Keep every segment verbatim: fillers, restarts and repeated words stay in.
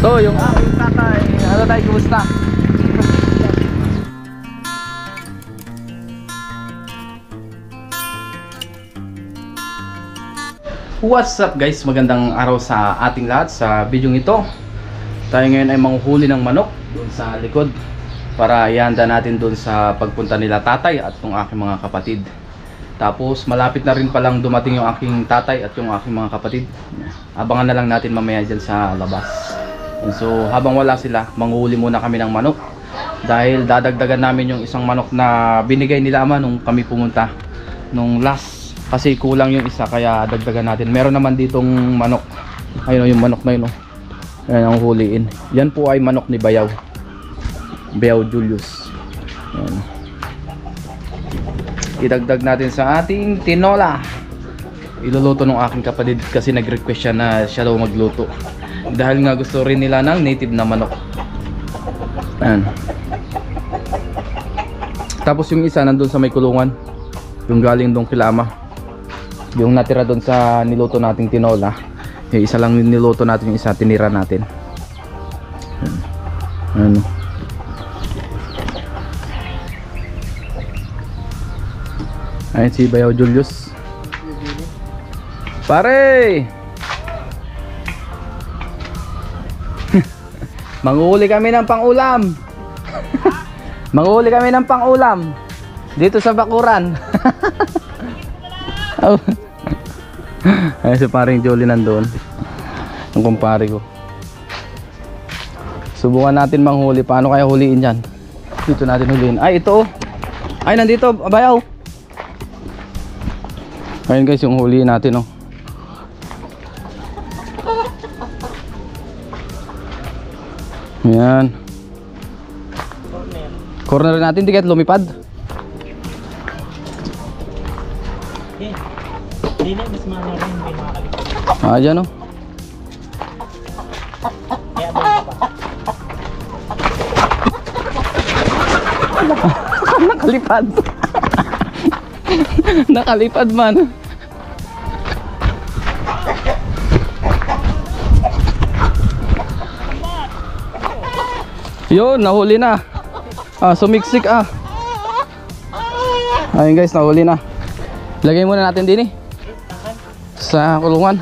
Ito yung aking tatay. Ano tayo, kumusta? What's up guys? Magandang araw sa ating lahat. Sa video ito, tayo ngayon ay manghuhuli ng manok doon sa likod para ihanda natin doon sa pagpunta nila tatay at yung aking mga kapatid. Tapos malapit na rin palang dumating yung aking tatay at yung aking mga kapatid. Abangan na lang natin mamaya dyan sa labas. And so habang wala sila, manghuhuli muna kami ng manok dahil dadagdagan namin yung isang manok na binigay nila ama nung kami pumunta nung last, kasi kulang yung isa kaya dagdagan natin. Meron naman ditong manok, ayun yung manok na yun, oh. Ayan ang huliin. Yan po ay manok ni Bayaw, Bayaw Julius. Ayan. Idagdag natin sa ating tinola. Iluluto ng aking kapatid kasi nag-request siya na siya daw magluto dahil nga gusto rin nila ng native na manok. Ayan. Tapos yung isa nandun sa may kulungan, yung galing doon kila ama, yung natira doon sa niluto nating tinola. Yung isa lang niluto natin, yung isa tinira natin. Ayan. Ayan. Ayan si Bayaw Julius. Pare! Manguhuli kami ng pang-ulam. Manguhuli kami ng pang-ulam dito sa bakuran. Oh. Ayan si paring Jolly nandun, ang kumpare ko. Subukan natin manghuli. Paano kaya huliin yan? Dito natin huliin. Ay ito, ay nandito Bayaw. Ayun guys yung huliin natin, oh. Ayan. Corner natin, di kahit lumipad. Hindi na, mas mahal rin, hindi makakalipad. Ah, dyan, oh. Kaya ba pa? Nakalipad. Nakalipad man. Yun, nahuli na. Ah, sumiksik ah. Ayun guys, nahuli na. Lagay muna natin din eh sa kulungan.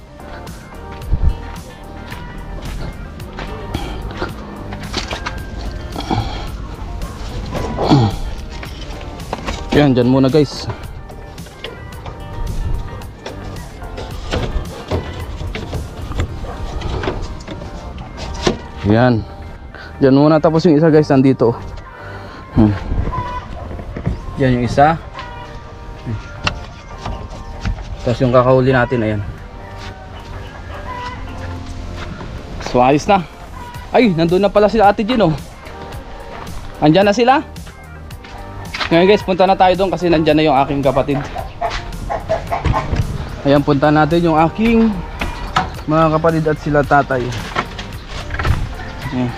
Yan, dyan muna guys. Yan. Dyan muna, tapos yung isa guys nandito. Hmm. Yan yung isa. Tapos yung kakahuli natin, ayan. So ayos na. Ay, nandun na pala sila Ate Jean, oh. Andyan na sila. Ngayon guys, punta na tayo doon kasi nandyan na yung aking kapatid. Ayan, punta natin yung aking mga kapatid at sila tatay. Ayan.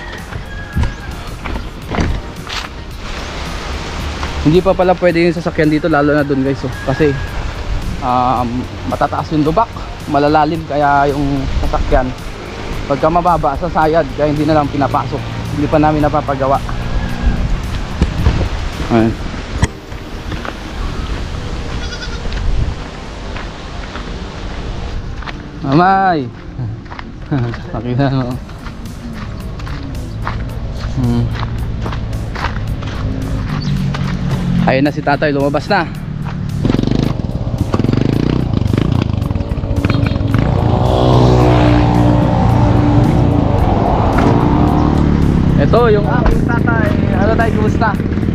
Hindi pa pala pwede yung sasakyan dito, lalo na doon guys, oh. Kasi um, matataas yung lubak, malalalim, kaya yung sasakyan pagka mababa sa sayad, kaya hindi na lang pinapasok. Hindi pa namin napapagawa. Ayan. Mamay. Pakita mo. Hmm. Ayun na si tatay, lumabas na. Ito yung aking tatay. Ano tayo, kumusta?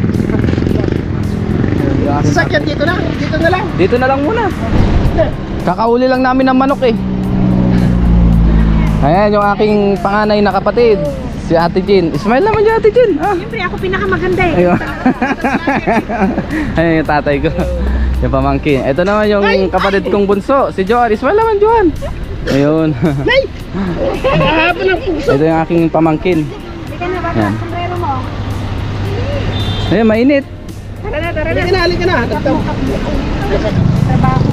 Sasakyan dito na, dito na lang. Dito na lang muna. Kakauli lang namin ng manok eh. Ayan yung aking panganay na kapatid, si Ate Jean. Smile naman yung Ate Jean. Ah. Siyempre ako pinakamaganda eh. Ayun. Ayun yung tatay ko, yung pamangkin. Ito naman yung ay, kapatid ay. kong bunso, si Joan. Smile naman, Joan. Ayun. Nay! Hahaba ng puso. Ito yung aking pamangkin. Hindi ka na ba Yan. sombrero mo? Ayun, mainit. Tara na, tara na. Halika na, halika na. Trabaho.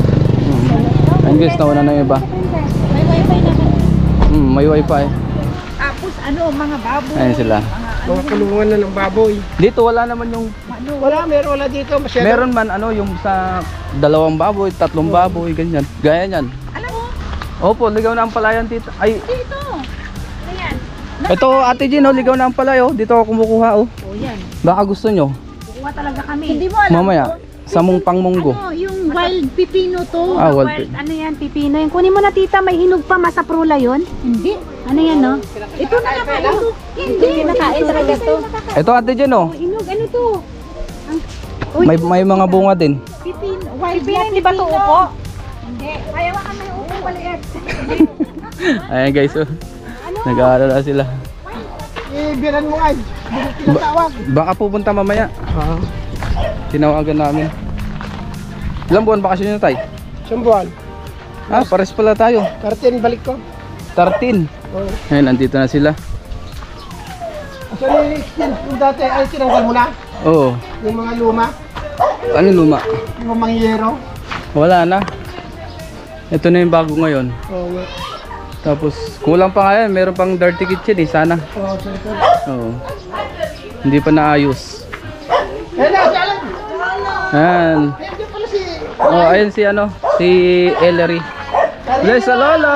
Ayun guys, nauna na yung iba. May wifi na. Hmm, may wifi. Tapos ano, mga baboy. Ayan sila. Mga ano, Mga kulungan na ng baboy. Dito wala naman yung ano, Wala, meron wala dito. Masyado. meron man ano yung sa dalawang baboy, tatlong baboy, ganyan. Gaya niyan. alam mo, Opo, ligaw na ang palayan tita. Ay, dito. Ayan. ito Ate Jean, oh, ligaw na ang palayo. Dito ako kumukuha, oh. O yan. Baka gusto nyo. Kukuha talaga kami. Hindi mo alam. Mamaya, sa mong pangmunggo. Ano, yung wild pipino to. Ah, wild wild, pi- ano yan, pipino. Yung kunin mo na tita, may hinog pa, masaprula yun? Hindi. Ano yan, no? Ito nakakain to. Hindi. Kinakain talaga to. Ito Ate Jean, oh. Hinog, ano to? Ang, uy, May, may mga bunga din. pipino. Wild pipino, hindi ba to upo? Hindi. Ayaw ka may upo, maliit. Ayan guys, oh. Nag-aalala sila. Eh, biran mo ay. Tinatawag. Baka pupunta mamaya. Tinawagan namin. Ilang buwan bakasyon nyo, tay? Isang buwan. Ah, pares pala tayo. Karten, balik ko. thirteen. Oh. Ayun, nandito na sila. Asa ni extend kung dati ay tinanggal mo na? Oo. Yung mga luma. Ano luma? Yung mga yero. Wala na. Ito na yung bago ngayon. Oo nga. Tapos, kulang pa nga yan. Meron pang dirty kitchen eh, sana. Oo, sa ito. Oo. Hindi pa naayos. Eh, nasa alam. Ayan. Nandiyan pala si... Oh, ayun si ano, si Ellery. Bless sa Lolo!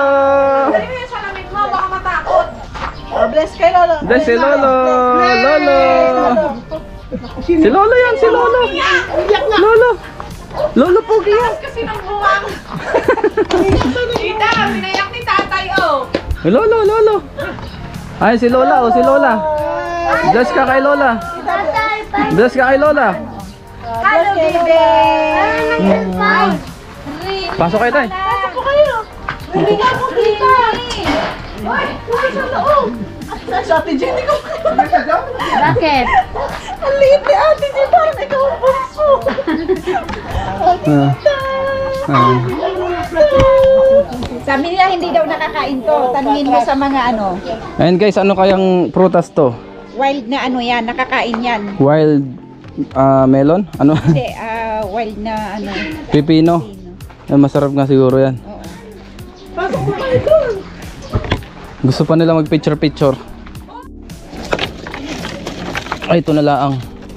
Oh, bless kay Lolo. Bless si Lolo! Lolo! Si Lolo yan, si Lolo! Lolo! Lolo Pogi yan! Kasi nang buwang. Tita, pinayak ni tatay, oh. Lolo, Lolo! Ayun si Lola, oh, si Lola! Bless ka kay Lola! Bless ka kay Lola! Hello, baby. Mm. Pasok kayo tayo! Pasok po kayo. Hindi nga po, tita. Uy, uy, sa loob. Sa ate Jenny ko. Bakit? Ang liit ni ate Jenny, parang ikaw ang bunso. Ah. Ah. Sabi nila hindi daw nakakain to. Tanungin mo sa mga ano, Ayun guys, ano kayang prutas to? wild na ano yan, nakakain yan. Wild ah, melon? Ano? Hindi, ah, wild na ano, Pipino? pino. Ay, masarap nga siguro yan. Oo. Gusto pa nila mag picture picture. Ay, ito na laang.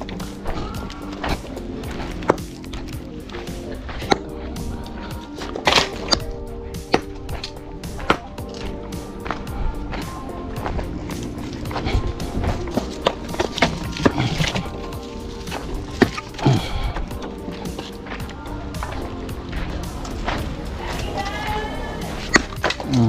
Mm.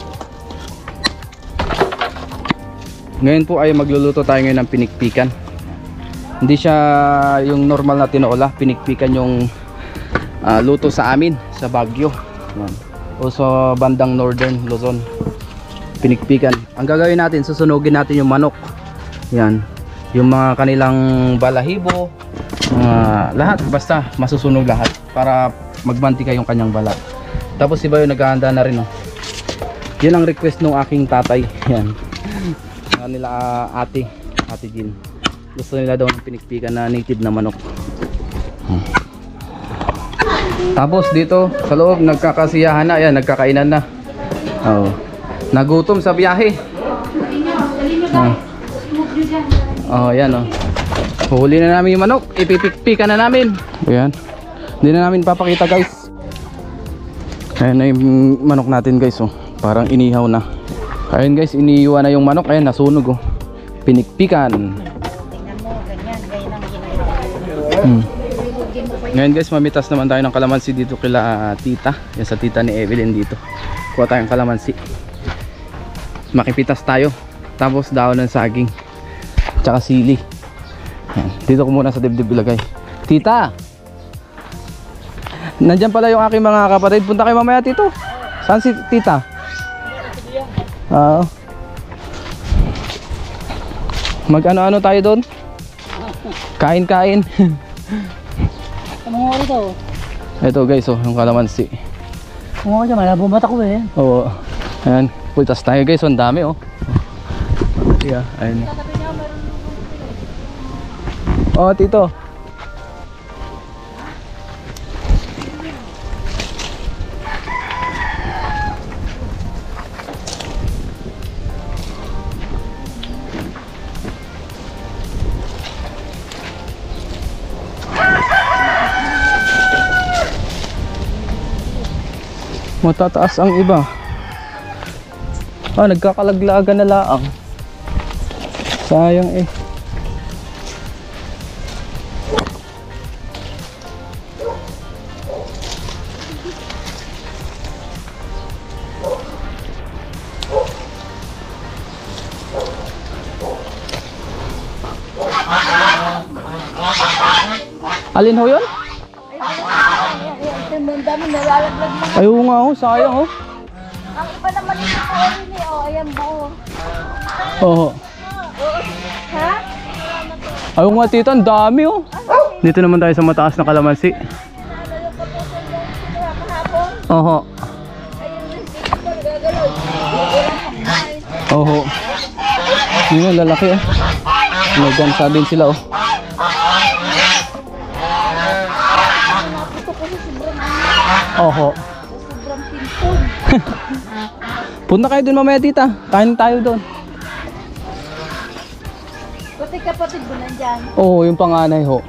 Ngayon po ay magluluto tayo ngayon ng pinikpikan. Hindi siya yung normal na tinola, pinikpikan yung ah, luto sa amin sa Baguio. Yan. O sa bandang Northern Luzon. Pinikpikan. Ang gagawin natin, susunugin natin yung manok. Yan. Yung mga kanilang balahibo, mga lahat, basta masusunog lahat para magmantika yung kanyang balat. Tapos si Bayo naghahanda na rin, oh. Yan ang request ng aking tatay. Yan. Ano nila uh, ate, ate Jean. Gusto nila daw ng pinikpikan na native na manok. Hmm. Tapos dito sa loob nagkakasiyahan na, ayan, nagkakainan na. Oh. Nagutom sa biyahe. Oh. Oh, ayan oh. Huli na namin yung manok, ipipikpikan na namin. Ayan. Hindi na namin papakita, guys. Ayan na yung manok natin, guys, oh. Parang inihaw na. Ayun guys, iniiwan na yung manok. Ayun, nasunog, oh. Pinikpikan. Tingnan mo, ganyan, ganyan ang ginagawa. Hmm. Ngayon guys, mamitas naman tayo ng kalamansi dito kila uh, tita. Yan sa tita ni Evelyn dito. Kuha tayong kalamansi. Makipitas tayo. Tapos daon ng saging. Tsaka sili. Yan. Dito ko muna sa dibdib ilagay. Tita! Nandyan pala yung aking mga kapatid. Punta kayo mamaya dito. Saan si tita? Oo. Mag ano-ano tayo doon? Kain-kain. Ano nga ito? Ito guys, oh, yung kalamansi. Oo, oh, malabo mata ko eh. Oo. Ayan, putas tayo guys, ang dami, oh. Yeah, ayun. Oh, tito. Matataas ang iba. Ah, nagkakalaglagan na laang. Sayang eh. Alin ho yun? Ang dami nalalaglag na. Ayaw nga ho, sayang ho. Ang iba naman ito ko rin eh. O, ayan buo. Oo. Ha? Ayaw nga tita, ang dami oh. Dito naman tayo sa mataas na kalamansi. Nalalo ka po sa lang sila kahapon. Oo. Ayun yung sisi ko nagagalaw. Walang pagkain. Oo. Yun, lalaki eh. May gansa din sila oh. Naputo ko sa sobrang Oo. sa sobrang pimpon. Punta kayo dun mamaya tita. Kain tayo doon. Pati kapatid mo nandyan. Oo, yung panganay ho.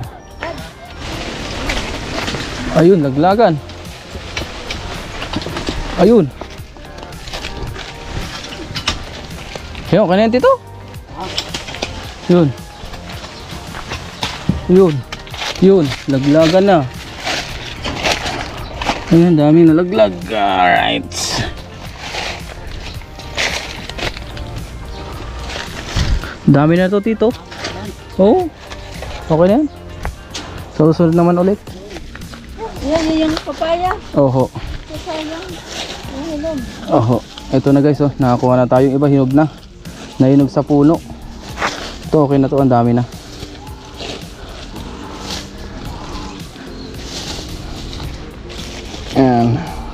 Ayun, naglagan. Ayun. Ayun, kanyan tito. Yun. Yun. Yun, laglagan na. Ayan, daming nalaglag. Alright. Dami na to tito. Oo. Okay na yan. So, susunod naman ulit. Yan, yan yung papaya. Oho. Sayang. Ang hinog. Oho. Ito na guys, oh. Nakakuha na tayo. Yung iba hinog na. Nahinog sa puno. Ito okay na to. Ang dami na. Ayan.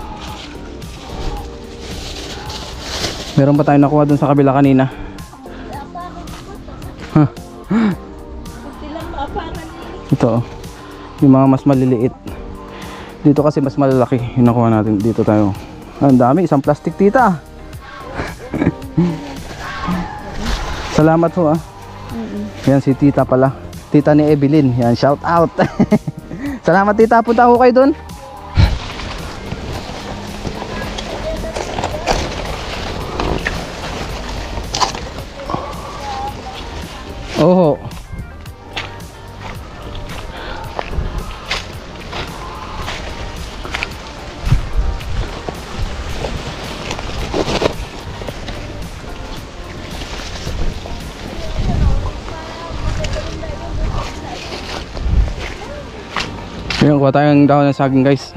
Meron pa tayo nakuha dun sa kabila kanina. Huh. Kunti lang maapangan nila. Ito oh. Yung mga mas maliliit. Dito kasi mas malalaki. Yung nakuha natin. Dito tayo. Ang dami. Isang plastic tita. Salamat ho ah. Yan si tita pala. Tita ni Evelyn. Yan, shout out. Salamat tita. Punta ako kayo dun. Oho. Ayan, kuha tayong dahon ng saging guys.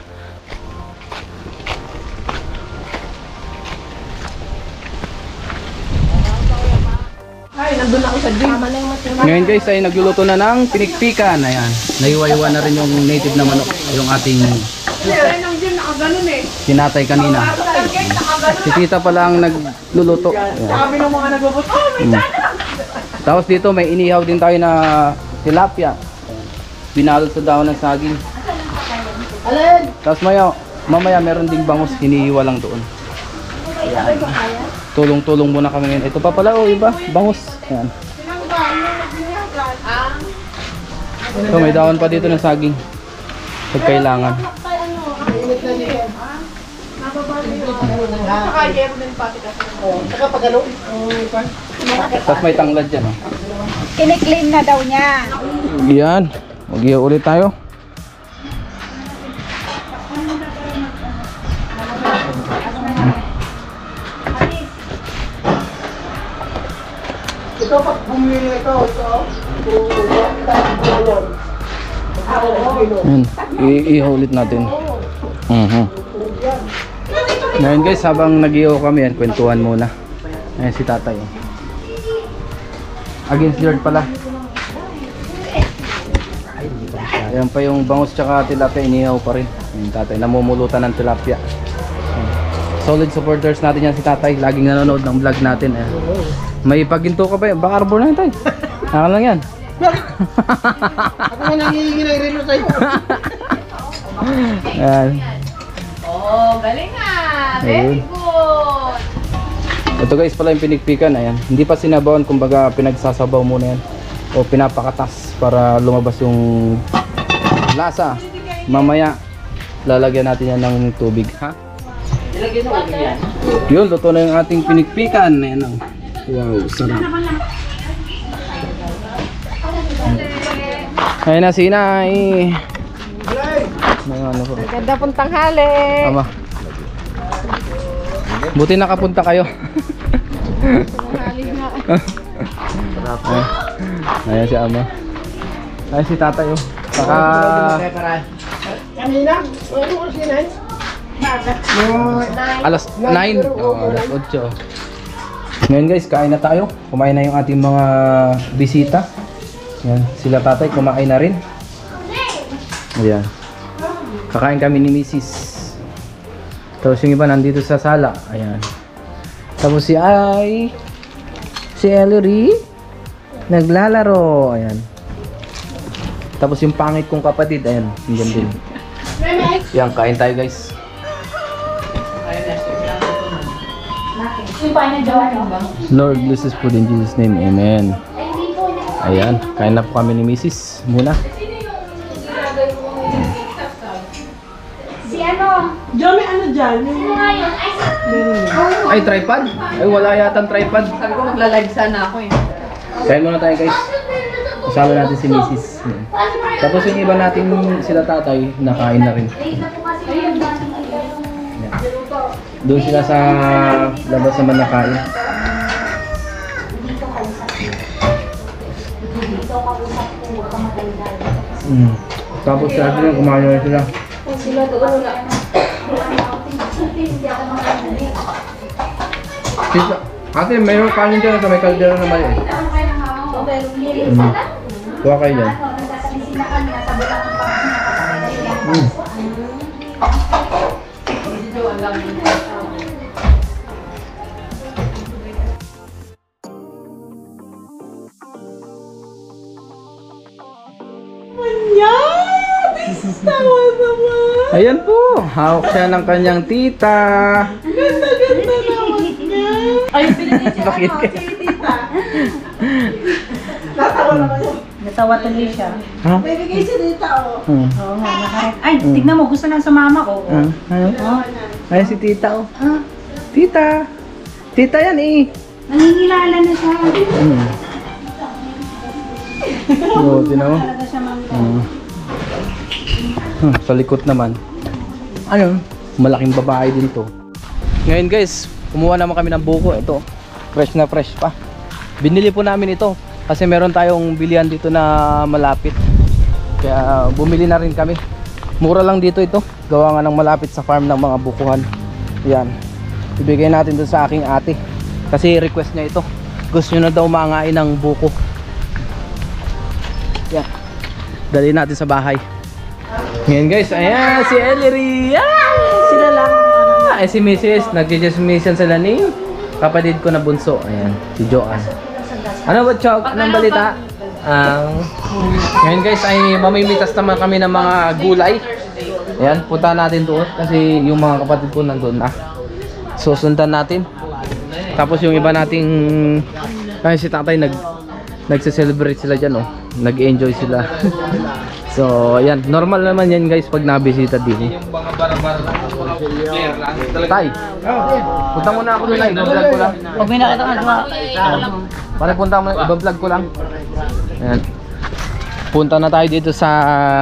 Ay, nandun ako sa gym. Tama lang matulog. Ngayon guys ay nagluluto na ng pinikpikan. Ayan, naiwa-iwa na rin yung native na manok. Yung ating sinatay kanina. Si tita pala ang nagluluto. Ayan. Sabi ng mga nagbubuto, oh, may Mm. Tapos dito may inihaw din tayo na tilapia. Binalot sa dahon ng saging. Alin? Tapos maya, mamaya meron ding bangus, hinihiwa lang doon. Ayan. Tulong-tulong muna kami ngayon. Ito pa pala oh, iba, bangus. Ayan. So may dahon pa dito ng saging. Pag kailangan. Saka pag ano? Tapos may tanglad dyan oh. Kiniklaim na daw niya. Yan. Mag-iyo ulit tayo. Ito pag bumili ito, ito. Yan. I-ihaw ulit natin. Mhm. Ngayon guys, habang nag-ihaw kami yan, kwentuhan muna. Ayan si tatay. oh. Against Lord pala. Ayan pa yung bangus tsaka tilapia, inihaw pa rin. Ayan tatay, namumulutan ng tilapia. Ayan. Solid supporters natin yan si tatay. Laging nanonood ng vlog natin. Ayan. May paginto ka ba yan? Baka arbor na yan tay. Ako lang yan. Ako nga nangihingi ng relo sa'yo. Ayan. Oh, galing nga. Very good. Ito guys pala yung pinikpikan. Ayan. Hindi pa sinabawan, kumbaga pinagsasabaw muna yan. O pinapakatas para lumabas yung lasa. Mamaya lalagyan natin yan ng tubig. Ha? Yun, luto na yung ating pinikpikan. Ayan o. Wow, sarap. Ayan na si Inay. Ano po? Ganda pong tanghali. Ama. Buti nakapunta kayo. Tanghali nga. Ayan si Ama. Ayan si Tatay oh. Saka Kanina? Ano oras yun ay? alas nine. Oh, alas otso. Ngayon guys, kain na tayo. Kumain na yung ating mga bisita. Yan, sila Tatay kumain na rin. Ayan. Kakain kami ni Missus Tapos yung iba nandito sa sala. Ayan. Tapos si Ay, si Ellery naglalaro. Ayan. Tapos yung pangit kong kapatid, ayan, nandiyan din. Yan, kain tayo guys. Lord bless us food in Jesus name, amen. Ayan, kain na po kami ni Missus muna. Si ano? Diyan may ano dyan? Sino nga yun? Ay, Ay, tripod? Ay, wala yata tripod. sabi ko magla-live sana ako eh. Kain muna tayo guys. Kasama natin si Missus Tapos yung iba natin sila Tatay, nakain na rin. Ayan. Doon sila sa labas naman nakain. Mm. Tapos sa atin kumain na sila. Sila doon na. Tita, ate, mayroon kanin dyan sa may kaldero na mali. Mm. Kuha kayo dyan. Mm. Ayan po, hawak siya ng kanyang tita. Ganda-ganda naman niya. Ay, pinili siya Bakit ano, ka? si tita. Natawa naman yun. Natawa tuloy siya. Ha? Bibigay si Rita oh. Hmm. Oo nga, nakarek. Ay, tignan mo, gusto nang sumama ko. Ah, ayun. Oh. Ayan si tita oh. Ah, Tita. Tita yan eh. nangingilala na siya. Hmm. Oo, tinaw. Talaga siya mang... Hmm. Hmm, sa likod naman. Ano? Malaking babae din to. Ngayon guys, kumuha naman kami ng buko. Ito, fresh na fresh pa. Binili po namin ito kasi meron tayong bilihan dito na malapit. Kaya bumili na rin kami. Mura lang dito ito. Gawa nga ng malapit sa farm ng mga bukuhan. Yan. Ibigay natin doon sa aking ate. Kasi request niya ito. Gusto nyo na daw mangain ng buko. Yan. Dali natin sa bahay. Ngayon guys, ayan si Ellery. Ah, sila lang. Ay si Missus Nagje-jesmisan sila ni kapatid ko na bunso. Ayan, si Joanne. Ano ba, Chok? Anong balita? Ang ngayon guys ay mamimitas naman kami ng mga gulay. Ayan, punta natin doon kasi yung mga kapatid ko nandoon na. Susundan natin. Tapos yung iba nating ay si Tatay nag nagse-celebrate sila diyan, oh. Nag-enjoy sila. So, ayan, normal naman yan guys pag nabisita din. Tay, punta muna ako doon, i-vlog ko lang. Pag may nakita ka sa... Pare, punta mo, i-vlog ko lang. Ayan. Punta na tayo dito sa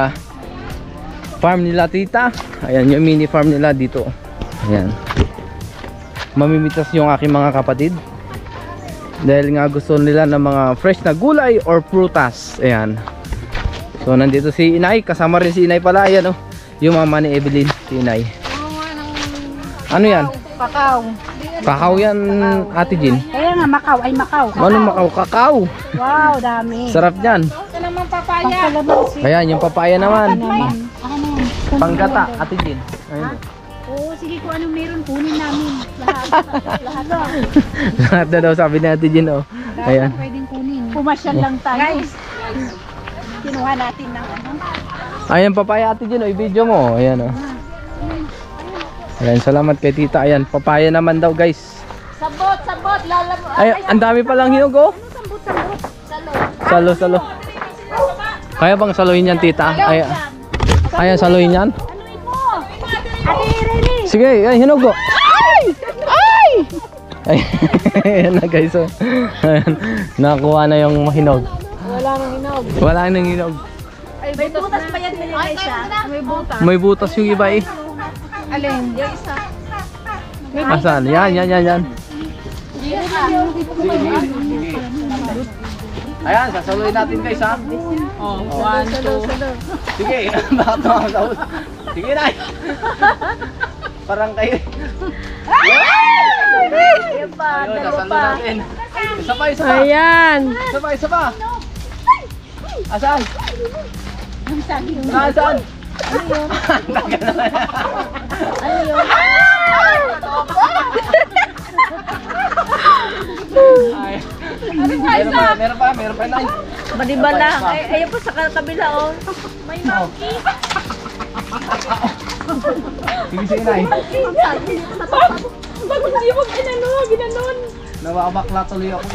farm nila tita. Ayan, yung mini farm nila dito. Ayan. Mamimitas yung aking mga kapatid. Dahil nga gusto nila ng mga fresh na gulay or prutas. Ayan. So nandito si Inay, kasama rin si Inay pala, ayan oh. Yung mama ni Evelyn, si Inay. Ano yan? Macau. Kakao yan, Ate Jean. Kaya nga, Macau ay Macau. Ano makaw? Kakao. Wow, dami. Sarap yan. Ito naman papaya. Pangkalamansi. Ayan, yung papaya naman. Naman. Ano yan? Panggata, Ate Jean. Ayun. Oo, sige kung anong meron, kunin namin. Lahat. Lahat na. Lahat na daw sabi ni Ate Jean oh. Ayan. Pwedeng kunin. Pumasyal lang tayo. Guys, kinuha natin ng ano. Ayan papaya Ate Jean oh, i-video mo. Ayan oh. Ayan, salamat kay tita. Ayan, papaya naman daw guys. Sabot, sabot. Lalam. Ay, ang dami palang hinog oh. Ano sambut, sambut? Salo. Salo, salo. Kaya bang saluhin yan tita? Ay, kaya saluhin yan? Ano ito? Ate Irene. Sige, ay hinog oh. Ayan na guys, oh. Ayan. Nakuha na yung hinog. Wala nang hinog. Wala nang hinog. Ay, may butas pa yan nilagay siya. May butas. May butas yung iba eh. Alin? Yung isa. Asan? Yan, yan, yan, yan. Ayan, sasaluhin natin guys ha. Oh, one, two. Sige, bakit nakasahod? Sige na. Parang kayo. Ayan pa, Ayun, dalawa sasaluhin pa. natin. Isa pa, isa pa. Ayan. Isa pa, isa pa. Asan? Asan? Tagal na. Ano yun? Ay. Meron pa, meron pa, meron pa na. Madiba lang. Ay, ayun po sa kabila, oh. May monkey. Sige, sige na eh. Bakit hindi mo ginano? Ginanon. Nawabakla tuloy ako.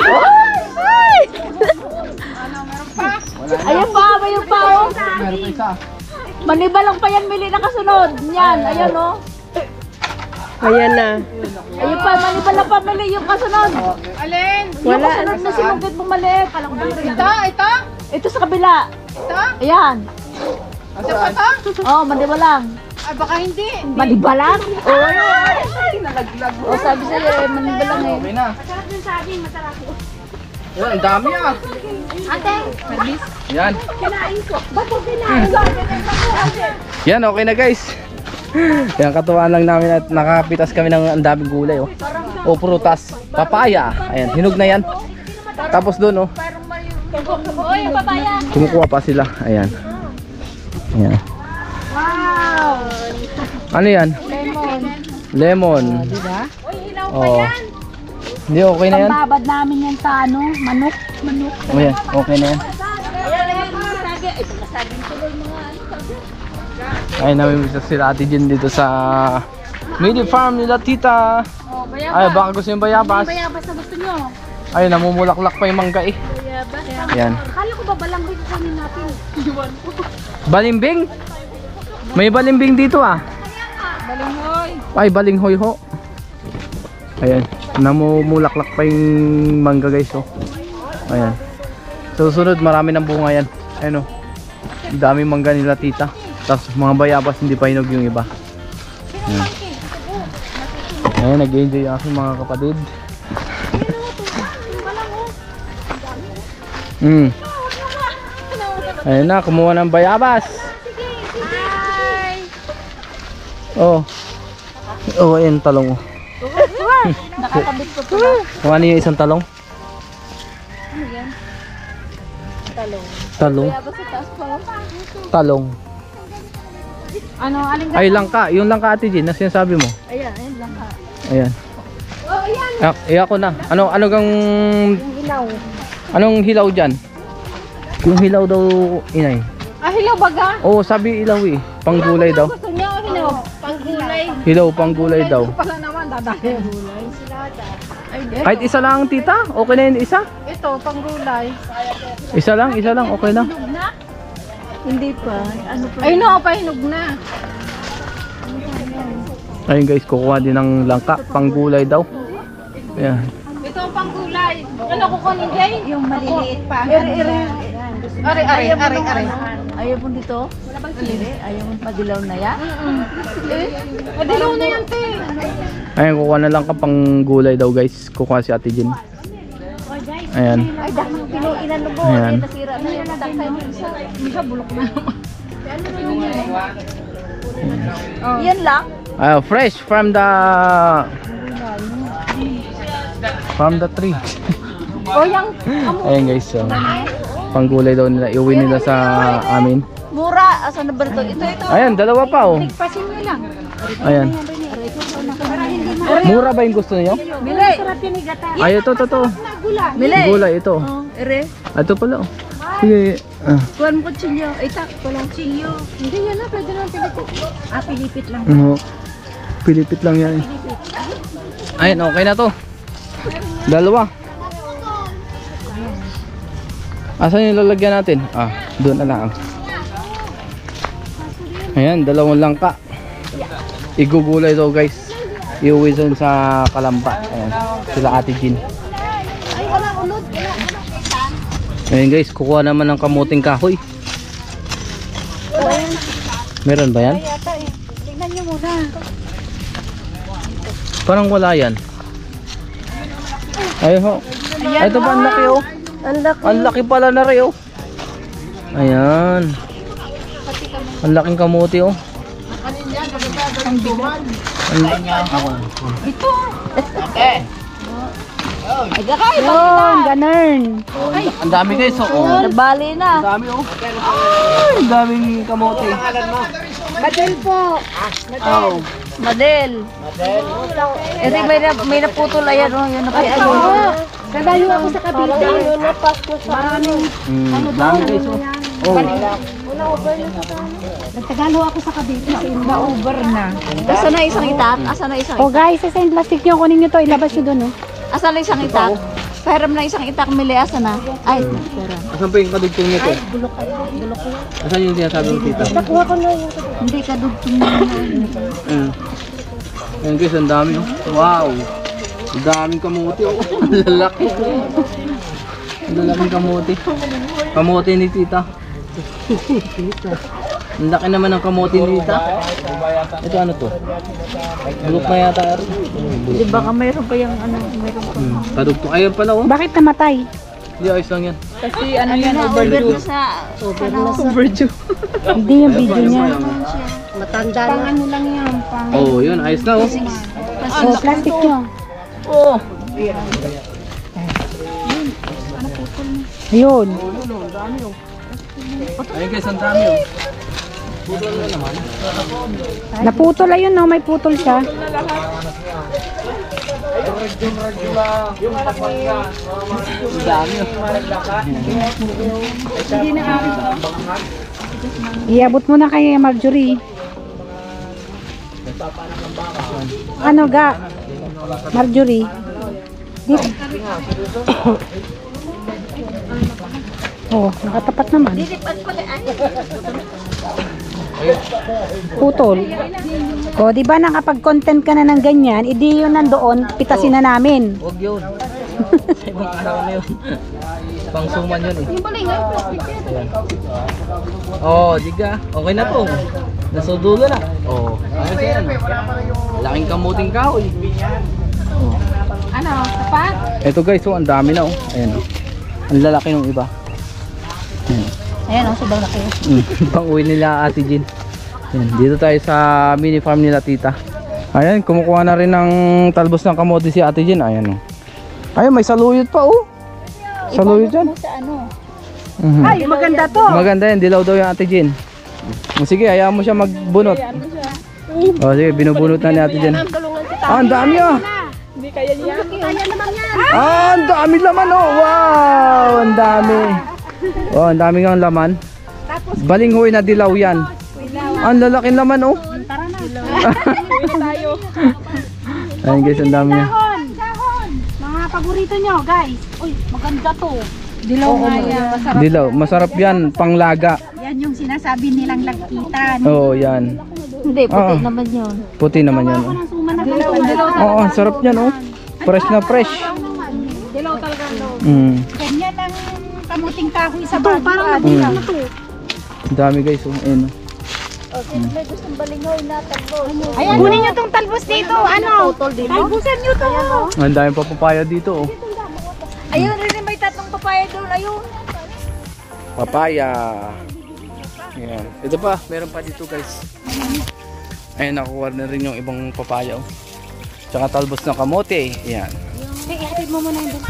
Wala na. Ayun pa, ayun pa, oh. Meron pa isa. Manibalang pa yan, Mili, nakasunod. Yan, ayan, oh. Ayan na. Ayun pa, manibalang pa, Mili, yung kasunod. Alin? Yung kasunod na sinugit mong maliit. Ito, ito? Ito sa kabila. Ito? Ayan. Ito pa ito? Oh, manibalang. Ay, baka hindi. Manibalang? Oo. Oh, sabi sa'yo, eh, manibalang eh. Okay na. Masarap yung saging, masarap. Yan, ang dami ah. Ate, service. Yan. Kinain ko. Ba't mo kinain ko? Yan, okay na guys. Yan, katuwaan lang namin at nakapitas kami ng ang daming gulay oh. O prutas, papaya. Ayan, hinog na yan. Tapos doon oh, Uy, yung papaya. kumukuha pa sila. Ayan. Ayan. Wow. Ano yan? Lemon. Lemon. Uy, hilaw pa Oh. yan. Hindi, okay na yan. Pambabad namin yan sa ano, manok. Manok. O yan, okay na yan. Ayan, ayan, mga sagi. Ay, mga saging tuloy mga ano. Ay, namimiss na sila Ate Jen dito sa mini farm nila tita. Oh, bayabas. Ay, baka gusto yung bayabas. Bayabas na gusto nyo. Ay, namumulaklak pa yung mangga eh. Bayabas. Yan. Akala ko ba balang rin kunin natin? Iwan ko. Balimbing? May balimbing dito ah. Balinghoy. Ay, balinghoy ho. Ayan, namumulaklak pa yung mangga guys oh. Ayan. Susunod, marami ng bunga yan. Ayan oh. Ang daming mangga nila tita. Tapos mga bayabas hindi pa hinog yung iba. Ayan. Ayan, nag-enjoy yung aking mga kapatid. Hmm. Ayan na, kumuha ng bayabas. Oh. Oh, ayan talong oh. Nakatabit ko ito na. Kung ano yung isang talong? Ano yan? Talong. Talong. Bayabas sa taas pa. Talong. Ano, aling Ay, langka. Yung langka Ate Jen, na sinasabi mo. Ayan, ayan lang ka. Ayan. Oh, ayan. Ah, eh ako na. Ano, ano gang... Yung ilaw. Anong hilaw dyan? Yung hilaw daw, inay. Ah, hilaw baga? Oo, sabi ilaw eh. Panggulay daw. Gusto niyo, hilaw? Panggulay. Hilaw, panggulay daw. Pala naman, dadaya gulay. Ay, di. Kahit isa lang tita, okay na yun isa. Ito, panggulay. Isa lang, isa lang, okay na. Hinog na? Hindi pa. Ano pa? Ay, no, pahinog na. Ayun guys, kukuha din ng langka. Panggulay daw. Ayan. Ito ang panggulay. Ano ko kunin, Jay? Yung maliliit pa. Iri, iri. Ari, ari, ari, ari. Ayaw mo dito? Wala bang sili? Ayaw mo padilaw na yan? Eh, padilaw na yan, te. Ayan, kukuha na lang ka panggulay daw guys. Kukuha si Ate Jen. Ayan. Ay, dahil pinuinan mo po. Ayan. Ay, nasira na yan. Takay mo isa. Isa, bulok na. Yan lang? Ah, fresh from the from the tree. O, yung Ayan guys, so, panggulay daw nila. Iuwi nila sa amin. mura. Asan na ba ito? Ito, ito. Ayan, dalawa pa oh. Pasin mo lang. Ayan. Mura ba yung gusto niyo? Bili. Sarap yan ni gata. Ay, ito, ito, ito. Bili. Gulay, ito. Oh, ere. Ah, ito pala oh. Sige. Ah. Kuhan mo kutsilyo. Ay, tak. Walang kutsilyo. Hindi yan na. Pwede naman pilipit. Ah, pilipit lang. Oo. Pilipit lang yan eh. Ayan, okay na to. Dalawa. Asan yung lalagyan natin? Ah, doon na lang. Ayan, dalawang langka. Igugulay daw guys. iuwi dun sa Kalamba. Ayan, sila Ate Jean. Ay, wala ulod. Wala, wala. Ayan guys, kukuha naman ng kamuting kahoy. Meron ba yan? Ay, yata eh. Tingnan nyo muna. Parang wala yan. Ay ho. Ay, ito ba ang laki oh. Ang laki. Ang laki pala na rin oh. Ayan. Ang laking kamuti oh. Ay, kakay, Yun, ganun. Ang dami guys oh. Nabali na. Ang dami oh. Ay, ang daming kamuti. Madel po. Oh. Madel. Madel. Ito may, na, may naputol ayan oh. Yun Ay, naputol. ano? Nadayo ako sa kabila. Maraming. Mm, dami guys oh. Oh. Nagtagalo ako sa kabila. Na-over na. Asa na isang itak? Asa na isang Oh itak? guys, sa yung plastic nyo, kunin nyo to, ilabas nyo doon oh. Asa na isang itak? Pahiram na isang itak, Mili. Asa na? Ay, pahiram. Asan pa yung kadugtong nito? Asan yung sinasabi ng tita? Nakuha ko na yung Hindi ka dugtong na. Mm. Ayan guys, ang dami oh. Wow. Ang daming kamuti oh. Ang lalaki. Ang lalaking kamuti. Kamuti ni tita. Ang laki naman ng kamuti ni tita. Ito ano to? Bulok na yata. Di ba ka mayroon pa yung ano? Mayroon pa. Hmm. Kadugtong. Ayun pala oh. Bakit namatay? Hindi, ayos lang yan. Kasi ano yan, overdue. Sa, Overdue. Hindi yung video niya. matanda Pang ano lang yan, pang... Oh, yun. Ayos na oh. Oh, plastic nyo. Oh. Ayun. Ayun guys, ang dami oh. Naputol ayun no, may putol siya. Ang dami oh. Iabot mo na kay Marjorie. Ano ga? Marjorie. Dito. Oh, nakatapat naman. Putol. O, di ba nakapag-content ka na ng ganyan, idi yun nandoon, pitasin na namin. Huwag yun. Sa ibang araw na yun. Pang suman yun eh. Ayan. Oh, diga. Okay na to. Nasa dulo na. Oh, ayos na yan. Laking kamuting kahoy. Oh. ano, tapat? Ito guys, oh, ang dami na oh. Ayan oh. Ang lalaki ng iba. Ayan. Ayan, oh, sobrang laki. Mm, pang uwi nila Ate Jean. Ayan, dito tayo sa mini farm nila tita. Ayan, kumukuha na rin ng talbos ng kamote si Ate Jean. Ayan oh. Ayun, may saluyot pa oh. Saluyot dyan. Sa ano? Mhm. Ay, maganda to. Maganda yan, dilaw daw yung Ate Jean. O, sige, hayaan mo siya magbunot. O sige, binubunot na ni Ate Jean. Ah, ang dami ah. Kaya naman yan. Ah, ang dami laman oh. Wow, ang dami. Oh, ang dami ng laman. Balinghoy na dilaw yan. Ang lalaking laman oh. Tara na. Ayun guys, ang dami niya. Dahon, dahon. Mga paborito nyo, guys. Uy, maganda to. Dilaw nga yan. Masarap. Dilaw, masarap yan, panglaga. Yan yung sinasabi nilang lagkitan. Oo, oh, yan. Hindi, puti Ah. naman yun. Puti naman yan. Ako Oh. ng suma na dilaw. Dilaw. Oo, ang sarap yan oh. Fresh na fresh. Dilaw talaga. Mm. Ganyan ang kamuting kahoy sa bago. Parang Mm. Ang dami guys oh. Ayun oh. May gustong balingoy na talbos. Ayan, kunin nyo tong talbos dito. Ano? Talbusan nyo to. Ang dami pa papaya dito oh. Ayun rin, may tatlong papaya doon. Ayun. Papaya. Ayan. Ito pa, meron pa dito guys. Ayun, nakuha na rin yung ibang papaya oh. Tsaka talbos ng kamote. Ayan. Hey, ihatid mo muna yun.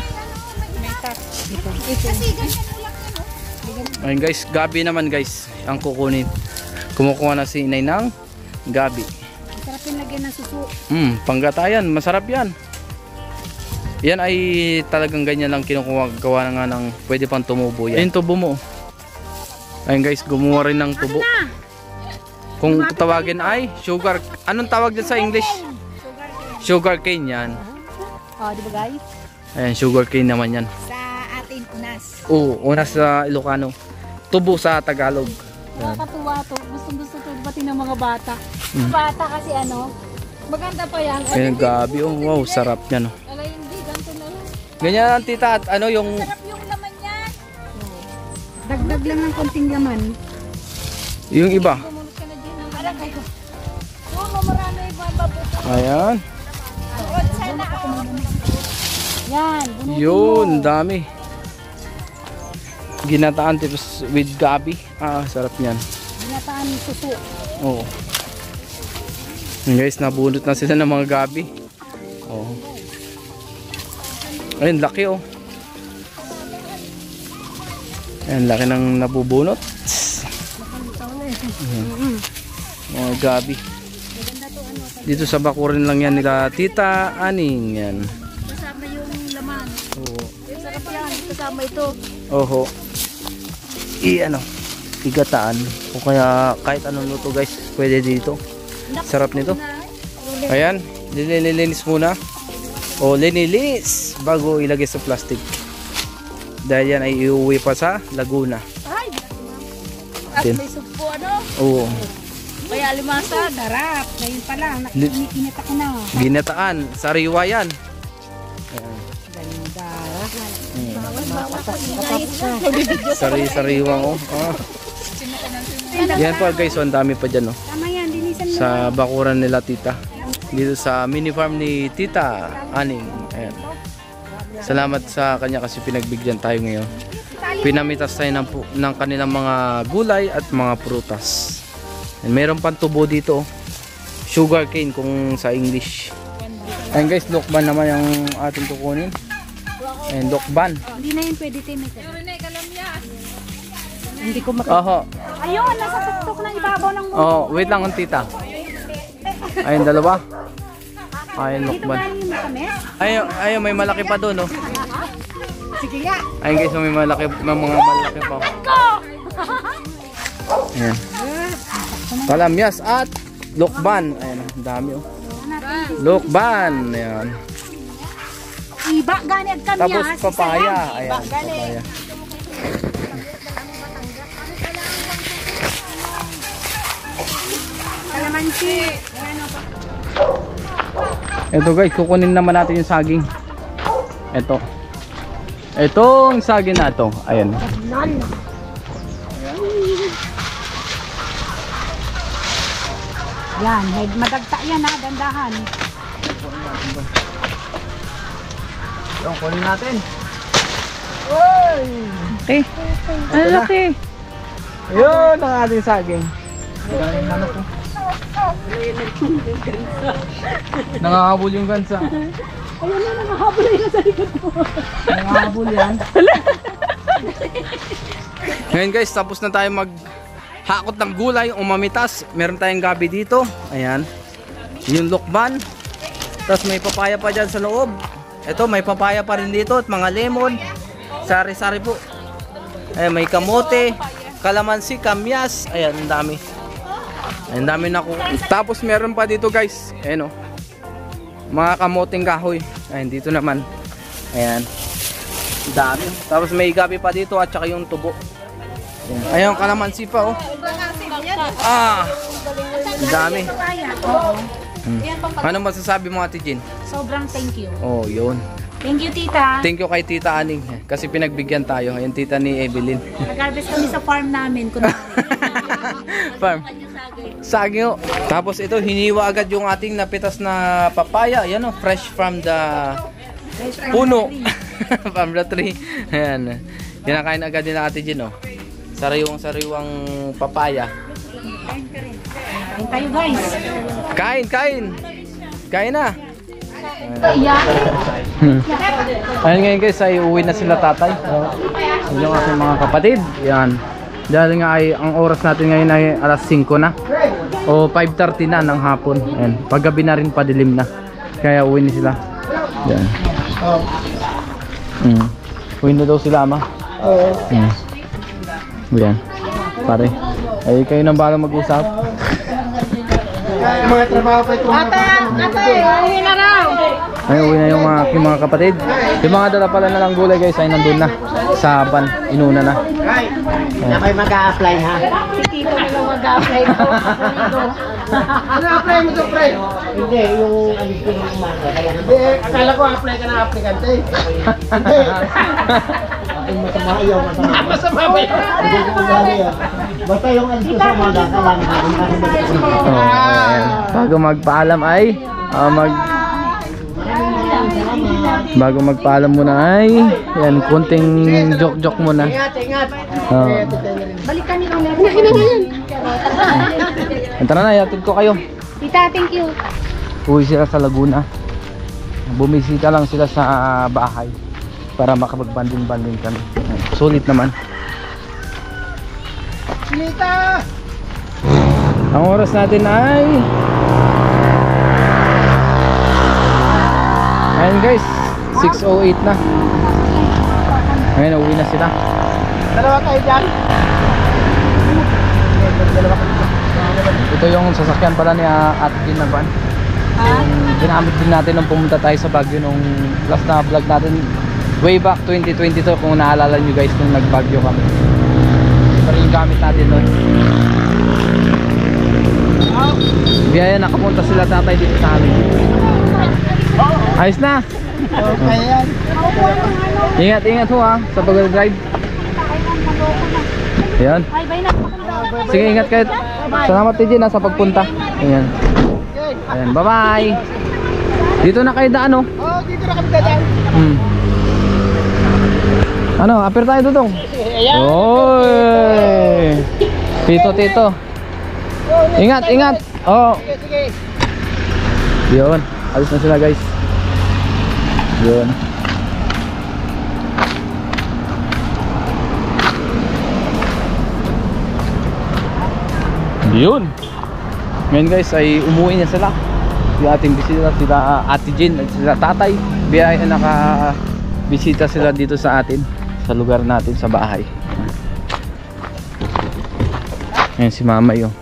Ayun guys, gabi naman guys ang kukunin. Kumukuha na si inay ng gabi. Sarap yung lagyan ng suso. Hmm, panggatayan, masarap yan. Yan ay talagang ganyan lang kinukuha, gawa na nga ng pwede pang tumubo yan. Ayun, tubo mo. Ayun guys, gumawa rin ng tubo. Kung tawagin ay sugar, anong tawag dyan sa English? Sugar cane yan. Oh, di ba guys? Ayan, sugar cane naman yan. Sa atin unas. Oo, una sa Ilocano. Tubo sa Tagalog. Yan. Nakakatuwa to. Gustong gusto to pati ng mga bata. Mm. Bata kasi ano, Maganda pa yan. Ayan, gabi. Oh, wow, sarap yan. Oh. Alay, hindi. Ganito na lang. Ganyan ang tita at ano yung... Sarap yung laman yan. Dagdag lang ng konting laman. Yung iba. Bumunot ka na din ng alam kayo. Oo, marami yung mga babuto. Ayan. Huwag sana ako. Yan, bunutin mo. Yun, dami. Ginataan tapos with gabi. Ah, sarap niyan. Ginataan yung suso. Oo. Yun guys, nabunot na sila ng mga gabi. Oo. Ayun, laki oh. Ayun, laki ng nabubunot. Ayan. Mga gabi. Dito sa bakuran lang yan nila Tita Aning. Yan. Kasama yung laman. Oo. Sarap yan, kasama ito. Oho. I ano, igataan. O kaya kahit anong luto guys, pwede dito. Sarap nito. Ayan, nililinis muna. O linilis bago ilagay sa plastic. Dahil yan ay iuwi pa sa Laguna. Ay! At Din. may sugpo ano? Oo. Kaya limasa, darap. Ngayon pa lang, Li- nakikinit ako na. Ginataan, sariwa yan. Ayan. Ganda. Sari-sariwa oh. Ah. Yan po guys, so ang dami pa dyan oh. Tama yan, linisan mo. Sa bakuran nila Tita. Dito sa mini farm ni Tita Aning. Ayan. Salamat sa kanya kasi pinagbigyan tayo ngayon. Pinamitas tayo ng, pu- ng kanilang mga gulay at mga prutas. And meron pang tubo dito. Sugar cane kung sa English. Ayan guys, lokban naman yung ating kukunin. Ayan, lokban. Hindi na yun pwede tayo may Hindi ko mak... Oho. Ayun, nasa tuktok ng ibabaw ng mundo. Oh, wait lang ang tita. Ayun, dalawa. Ayun, Dito lokban. galing yung matamis. Ayun, ayun, may malaki pa doon, oh. Sige nga. Ayun guys, may malaki, may mga malaki pa. Ayan. Palamyas at lokban. Ayan, ang dami, oh. Lokban. Ayan. Iba, gani at kamya. Tapos si papaya. Sayang. Ayan, papaya. Kalamansi. Ito guys, kukunin naman natin yung saging. Ito. Itong saging na to. Ayan. Yan, may- madagta yan ha, dandahan. Yung kunin natin. Okay. Ang laki. Yun ang ating saging. Nangahabol yung gansa. Ayun na, nakahabol na sa likod mo. Nangahabol yan. Ngayon guys, tapos na tayo mag hakot ng gulay, umamitas. Meron tayong gabi dito. Ayan. Yung lokban. Tapos may papaya pa dyan sa loob. Ito, may papaya pa rin dito at mga lemon. Sari-sari po. Ayan, may kamote, kalamansi, kamyas. Ayan, ang dami. Ayan, dami na ko. Tapos meron pa dito guys. Ayan o. Mga kamoteng kahoy. Ayan, dito naman. Ayan. Dami. Tapos may gabi pa dito at saka yung tubo. Ayan, ayan kalamansi pa oh. Ah! Dami. Hmm. Ano masasabi mo Ate Jean? Sobrang thank you. Oh, yun. Thank you, tita. Thank you kay Tita Aning kasi pinagbigyan tayo. Ayan, tita ni Evelyn. Nag-harvest kami sa farm namin. Kunwari. Farm. Saging. Oh. Tapos ito, hiniwa agad yung ating napitas na papaya. Ayan oh, fresh from the puno. From the tree. Ayan. Kinakain agad din na Ate Jean oh. Sariwang-sariwang papaya. Kain tayo guys. Kain, kain. Kain na. Iyan. Ayun ngayon guys, ay uwi na sila tatay. Yung aking mga kapatid. Yan. Dahil nga ay ang oras natin ngayon ay alas singko na. O five thirty na ng hapon. Ayan. Paggabi na rin padilim na. Kaya uwi na sila. Yan. Mm. Uwi na daw sila ama. Oo. Mm. Yan. Pare. Ay kayo nang bahala mag-usap. Mga trabaho pa ito. Ate, ate, uwi na raw. Ay, uwi na yung mga, yung mga kapatid. Yung mga dala pala na lang gulay guys ay nandun na. Sa ban, inuna na. Na may mag-a-apply ha. Si Tito na lang mag-apply ko. Ano apply mo to, pre? Hindi, yung alis ko ng umaga. Hindi, akala ko apply ka na aplikante. Hindi. Ay, masama ayaw, masama. Masama ba yun? Hindi ko ugali yan. Basta yung alis ko sa umaga, kailangan ko. Oh, ayan. Bago magpaalam ay ah, mag Bago magpaalam muna ay yan, kunting joke-joke muna. Ingat, ingat. Oh. Balikan niyo kami. Nakina ngayon. Tara na, yatid ko kayo. Tita, thank you. Uwi sila sa Laguna. Bumisita lang sila sa bahay para makapag-banding-banding kami. Sulit naman. Lita! Ang oras natin ay ayun guys, six oh eight na. Ngayon, uwi na sila. Dalawa tayo dyan. Ito yung sasakyan pala ni uh, Ate Jean na van. Yung ginamit din natin nung pumunta tayo sa Baguio nung last na vlog natin way back twenty twenty-two, kung naalala nyo guys nung nag-Baguio kami. Ito rin yung gamit natin nun. Biyaya, nakapunta sila tatay dito sa amin. Ayos na. Okay yan. Ingat, ingat ho ha sa pag-drive. Ayan. Ay, bay na. Sige, ingat kayo. Salamat din na sa pagpunta. Ayan. Ayan, bye bye. Dito na kayo daan oh. Oh, dito na kami dadaan. Hmm. Ano, apir tayo dudong. Ayan. Oy. Tito, tito. Ingat, ingat. Oh. Sige, sige. Yun, alis na sila guys. Yun. Yun. Ngayon guys ay umuwi na sila. Si ating bisita, sila Ate Jean at sila tatay. Biyaya naka bisita sila dito sa atin, sa lugar natin, sa bahay. Ngayon si mama yun.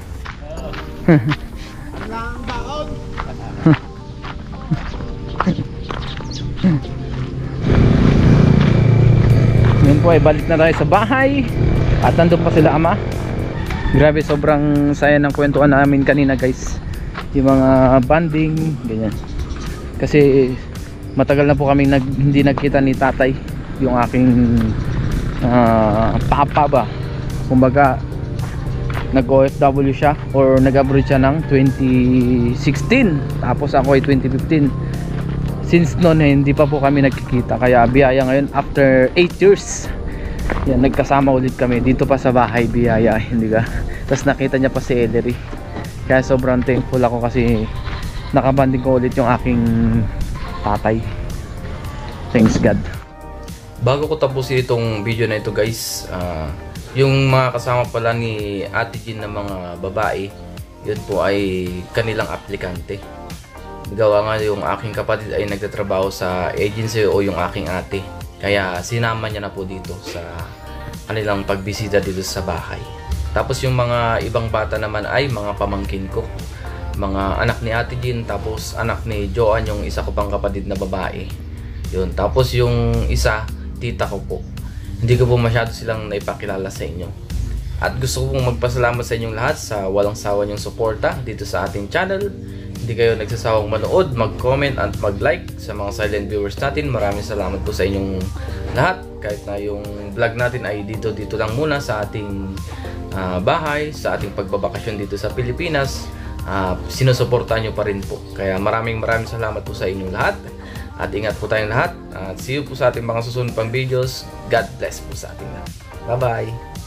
Ngayon po ay balik na tayo sa bahay. At nandun pa sila ama. Grabe, sobrang saya ng kwentuhan namin kanina guys. Yung mga banding, ganyan. Kasi matagal na po kami nag, hindi nagkita ni tatay. Yung aking uh, papa ba. Kumbaga nag-O F W siya or nag-abroad siya ng twenty sixteen. Tapos ako ay twenty fifteen. Since noon eh, hindi pa po kami nagkikita. Kaya biyaya ngayon after eight years. Yan, nagkasama ulit kami dito pa sa bahay, biyaya, hindi ka. Tapos nakita niya pa si Ellery. Kaya sobrang thankful ako kasi nakabanding ko ulit yung aking tatay. Thanks God. Bago ko tapusin itong video na ito guys, uh, yung mga kasama pala ni Ate Jean na mga babae, yun po ay kanilang aplikante. Gawa nga yung aking kapatid ay nagtatrabaho sa agency o yung aking ate. Kaya sinama niya na po dito sa kanilang pagbisita dito sa bahay. Tapos yung mga ibang bata naman ay mga pamangkin ko. Mga anak ni Ate Jean, tapos anak ni Joanne, yung isa ko pang kapatid na babae. Yun. Tapos yung isa, tita ko po. Hindi ko po masyado silang naipakilala sa inyo. At gusto ko pong magpasalamat sa inyong lahat sa walang sawa niyong suporta dito sa ating channel. Hindi kayo nagsasawang manood, mag-comment at mag-like. Sa mga silent viewers natin, maraming salamat po sa inyong lahat. Kahit na yung vlog natin ay dito-dito lang muna sa ating uh, bahay, sa ating pagbabakasyon dito sa Pilipinas, uh, sinusuportahan nyo pa rin po. Kaya maraming maraming salamat po sa inyong lahat. At ingat po tayong lahat. At see you po sa ating mga susunod pang videos. God bless po sa ating lahat. Bye-bye!